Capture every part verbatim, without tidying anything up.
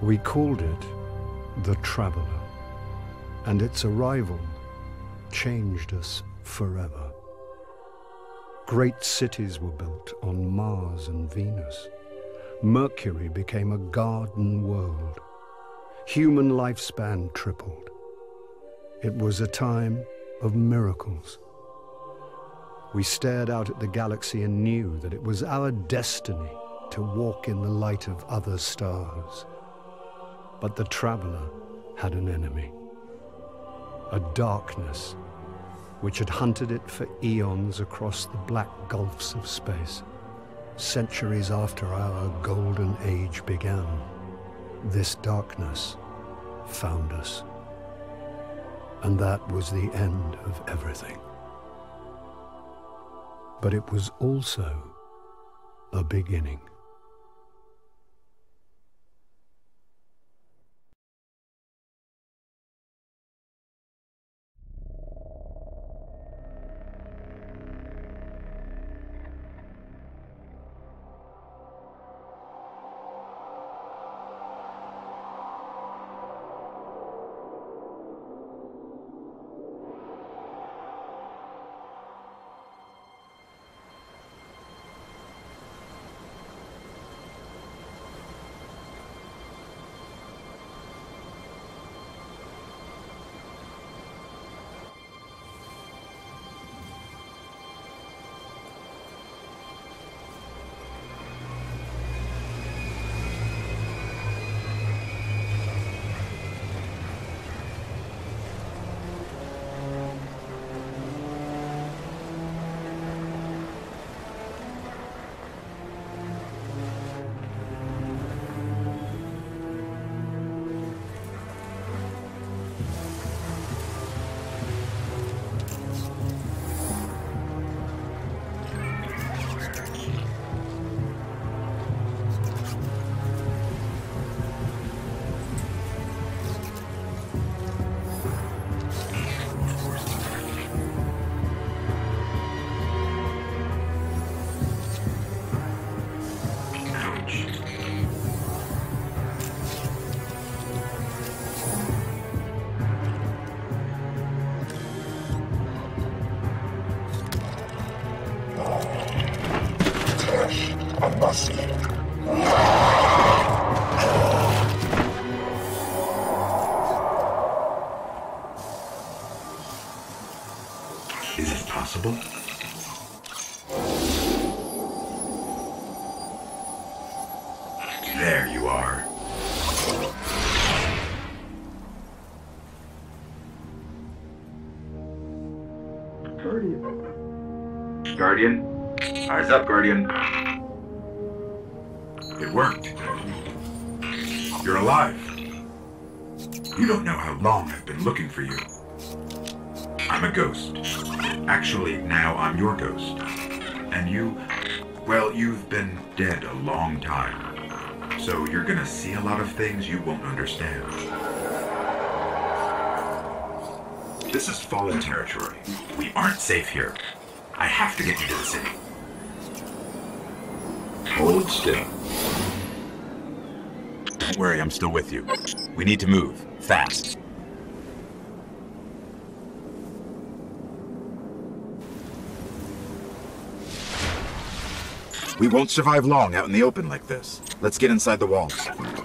We called it the Traveler, and its arrival changed us forever. Great cities were built on Mars and Venus. Mercury became a garden world. Human lifespan tripled. It was a time of miracles. We stared out at the galaxy and knew that it was our destiny to walk in the light of other stars. But the Traveler had an enemy, a darkness which had hunted it for eons across the black gulfs of space. Centuries after our golden age began, this darkness found us. And that was the end of everything. But it was also a beginning. Is it possible? There you are. Guardian. Guardian? Eyes up, Guardian. It worked. You're alive. You don't know how long I've been looking for you. I'm a ghost. Actually, now I'm your ghost. And you, well, you've been dead a long time. So you're gonna see a lot of things you won't understand. This is fallen territory. We aren't safe here. I have to get you to the city. Hold still. Don't worry, I'm still with you. We need to move, fast. We won't survive long out in the open like this. Let's get inside the walls.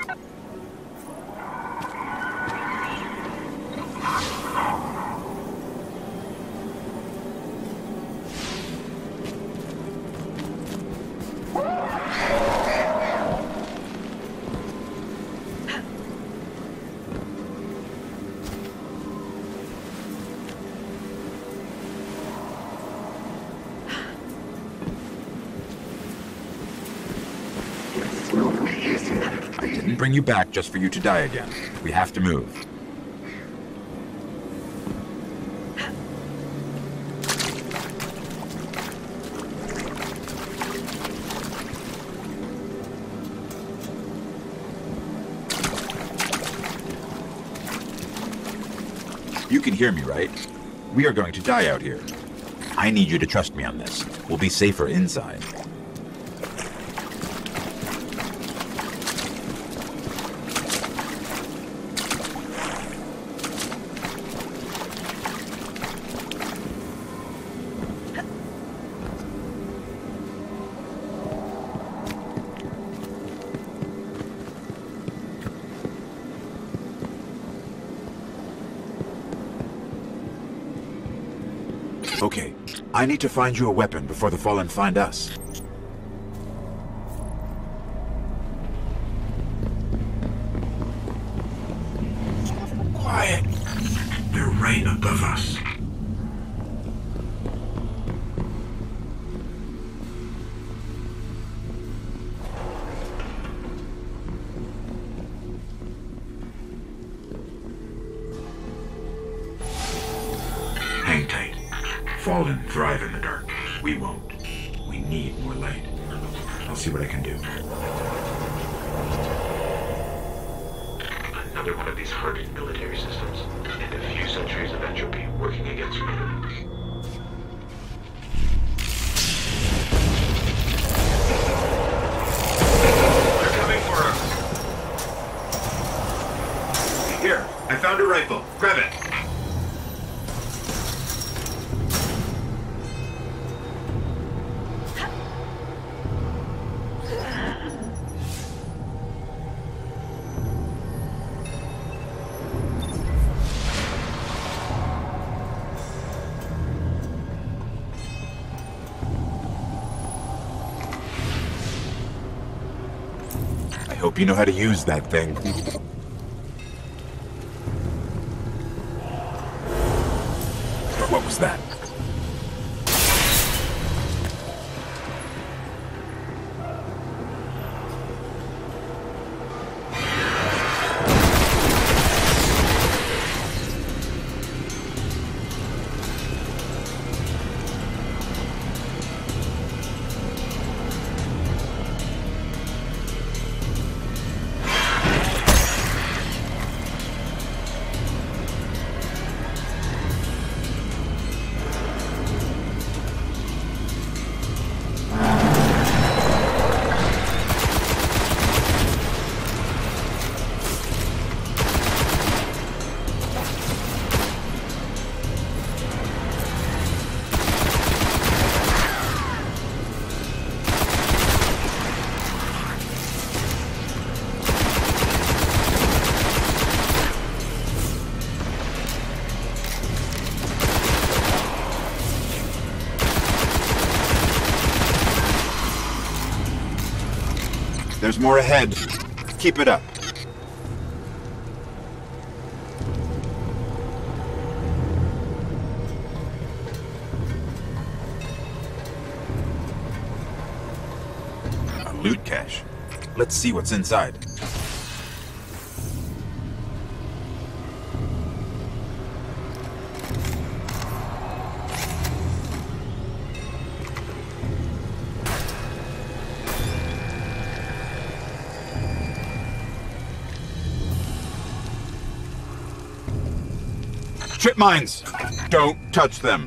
I didn't bring you back just for you to die again. We have to move. You can hear me, right? We are going to die out here. I need you to trust me on this. We'll be safer inside. Okay, I need to find you a weapon before the Fallen find us. Quiet. They're right above us. Hang tight. Fallen thrive in the dark. We won't. We need more light. I'll see what I can do. Another one of these hardened military systems, and a few centuries of entropy working against humanity. They're coming for us! Here, I found a rifle. Grab it! I hope you know how to use that thing. What was that? There's more ahead. Keep it up. A loot cache. Let's see what's inside. Trip mines! Don't touch them!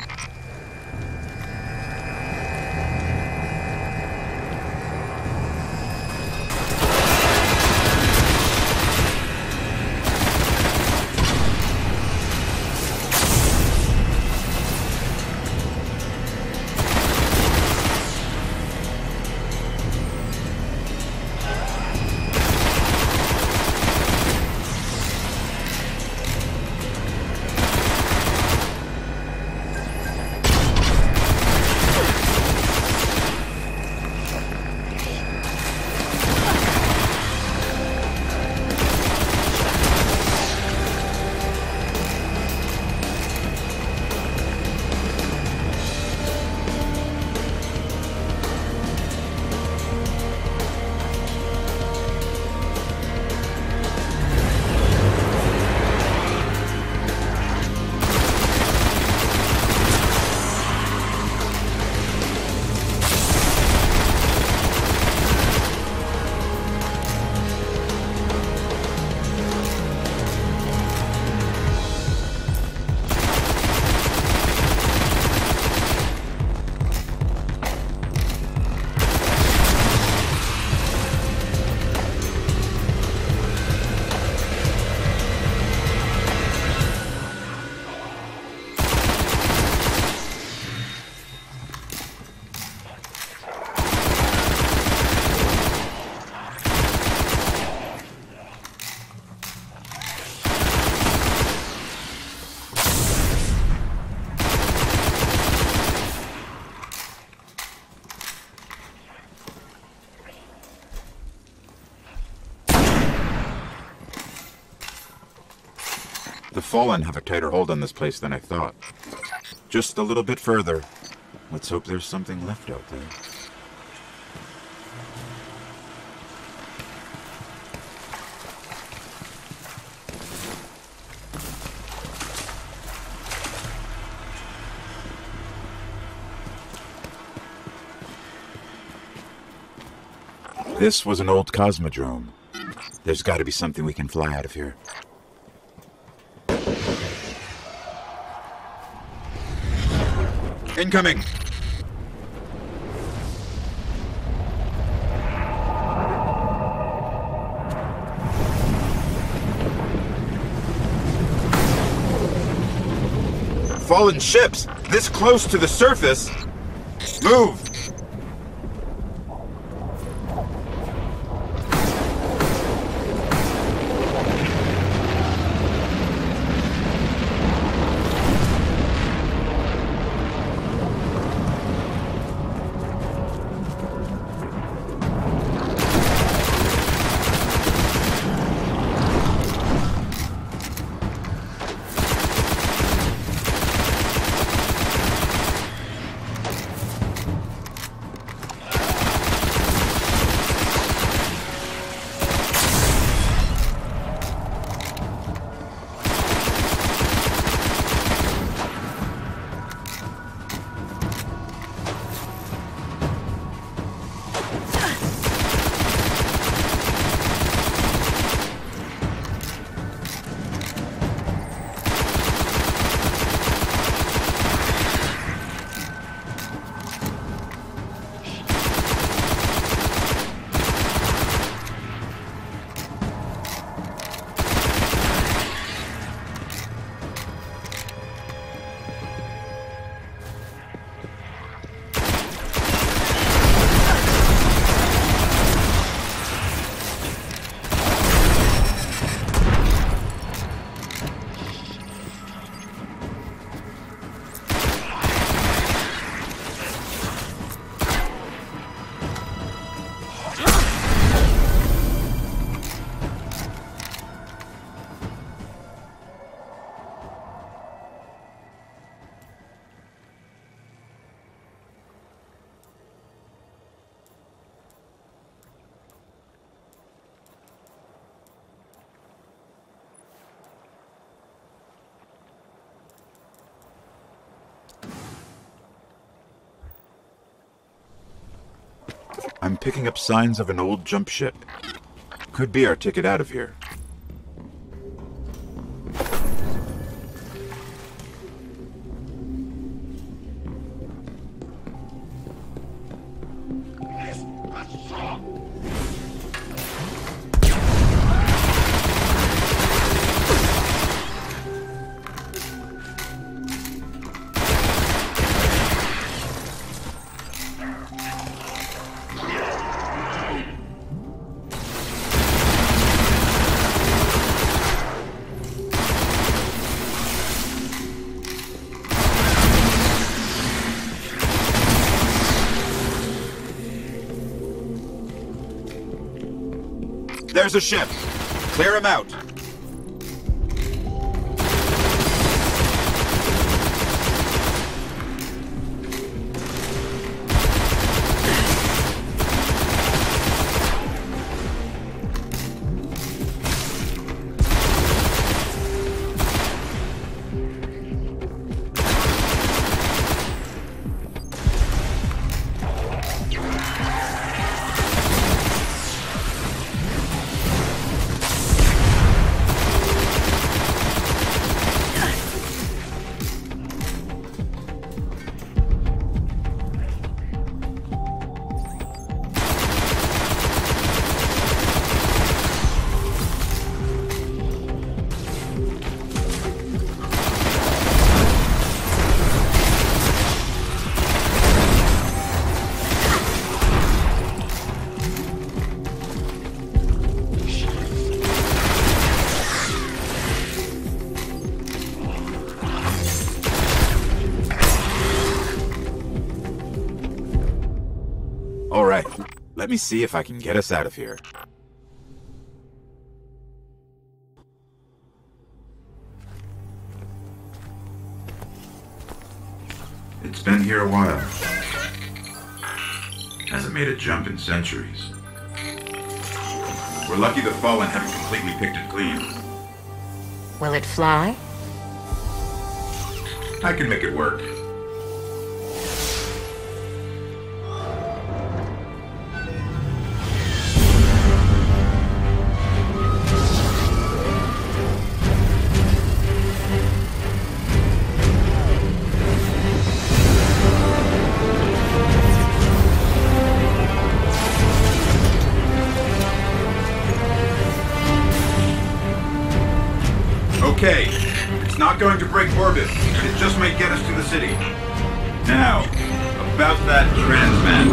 The Fallen have a tighter hold on this place than I thought. Just a little bit further. Let's hope there's something left out there. This was an old cosmodrome. There's got to be something we can fly out of here. Incoming! Fallen ships! This close to the surface! Move! I'm picking up signs of an old jump ship. Could be our ticket out of here. There's a ship. Clear him out. All right, let me see if I can get us out of here. It's been here a while. Hasn't made a jump in centuries. We're lucky the Fallen haven't completely picked it clean. Will it fly? I can make it work. Okay, it's not going to break orbit. It just might get us to the city. Now, about that Transman.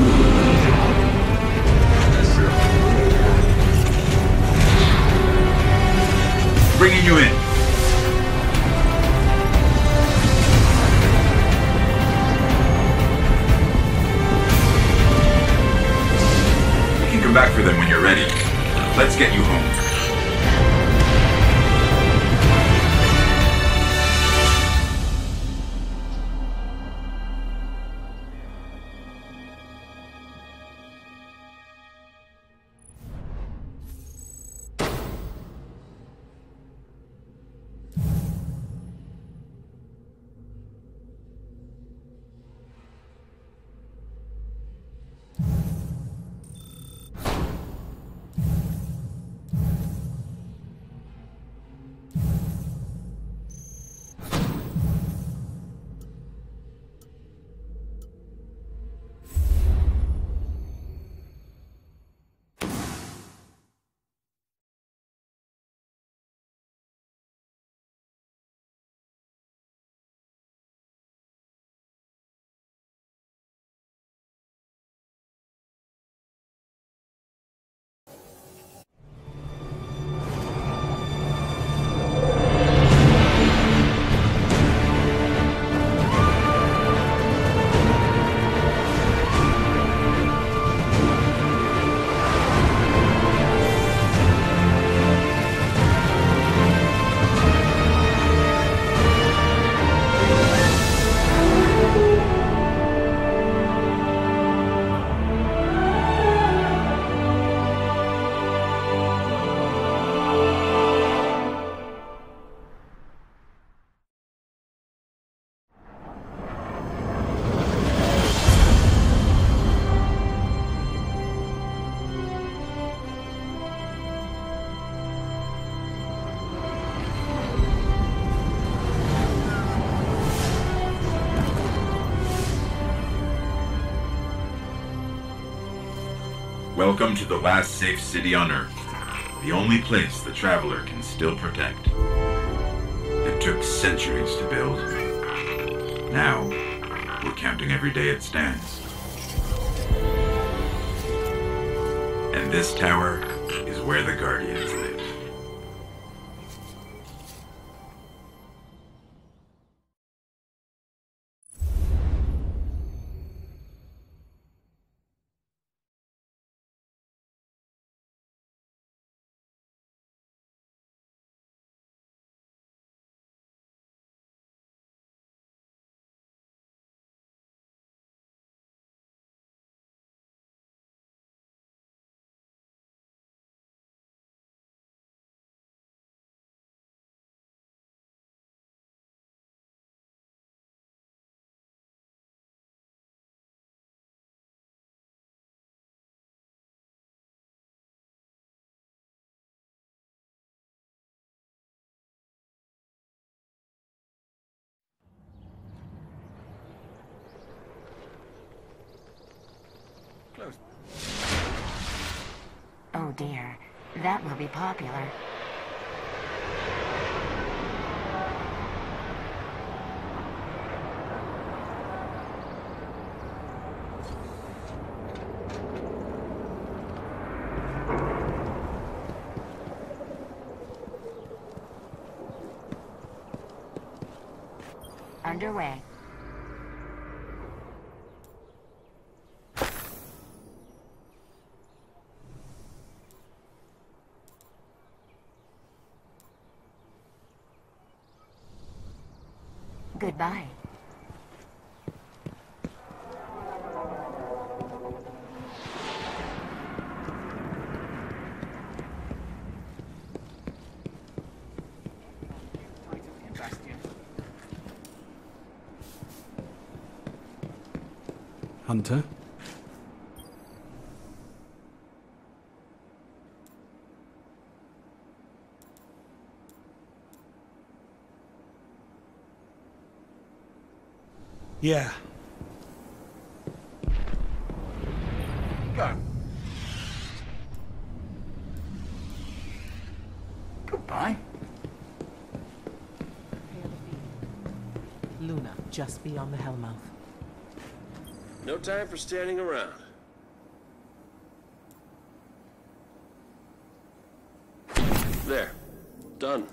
Bringing you in. You can come back for them when you're ready. Let's get you home. Welcome to the last safe city on Earth. The only place the Traveler can still protect. It took centuries to build. Now, we're counting every day it stands. And this tower is where the Guardians live. Oh dear, that will be popular. Underway. Goodbye. Hunter? Yeah. Go. Goodbye. Luna, just beyond the Hellmouth. No time for standing around. There. Done.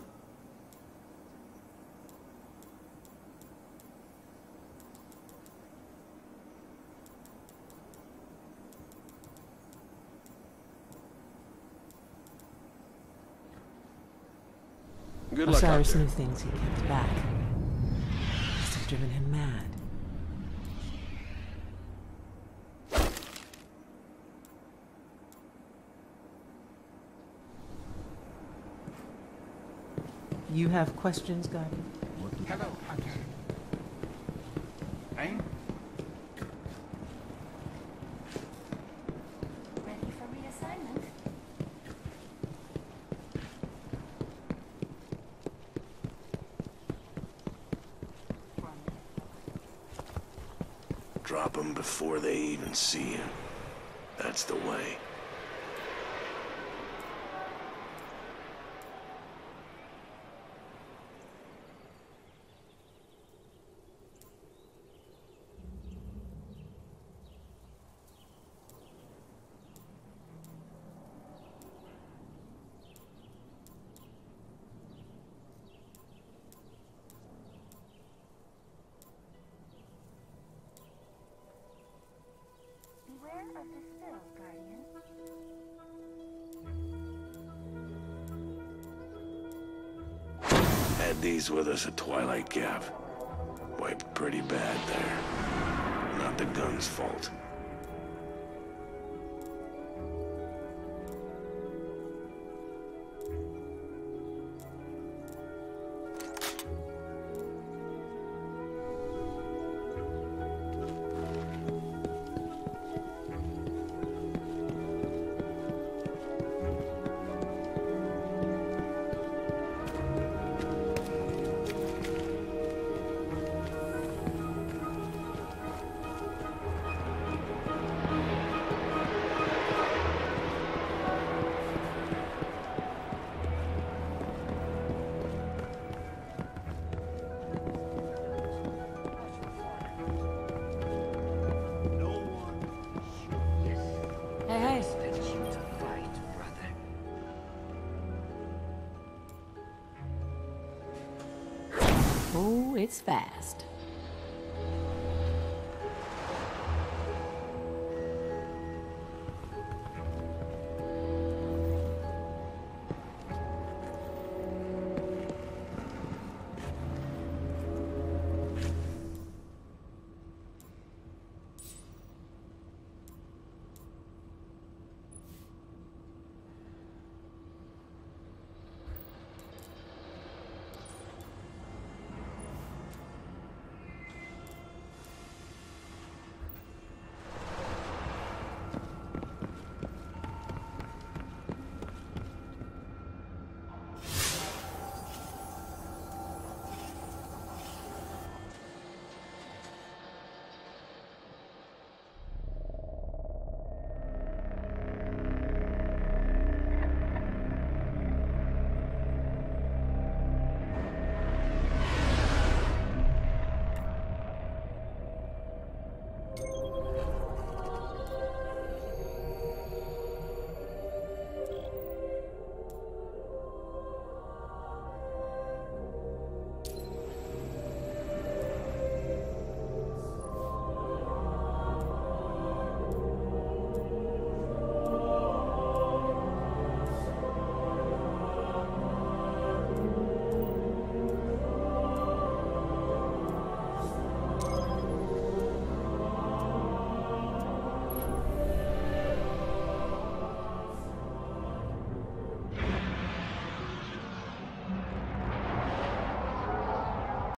Good luck out Osiris there. knew things he kept back. Must have driven him mad. You have questions, Guardian? Hello, Hunter. Aim? Ready for reassignment? Drop them before they even see you. That's the way. Beware of the spills, Guardian. Had these with us at Twilight Gap. Wiped pretty bad there. Not the gun's fault. Hey, hey. Oh, it's fast.